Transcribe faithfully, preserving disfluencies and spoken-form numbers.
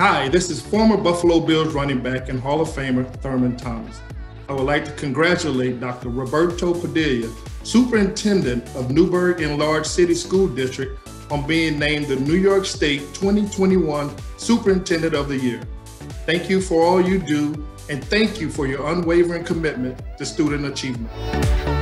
Hi, this is former Buffalo Bills running back and Hall of Famer Thurman Thomas. I would like to congratulate Doctor Roberto Padilla, Superintendent of Newburgh Enlarged City School District, on being named the New York State twenty twenty-one Superintendent of the Year. Thank you for all you do, and thank you for your unwavering commitment to student achievement.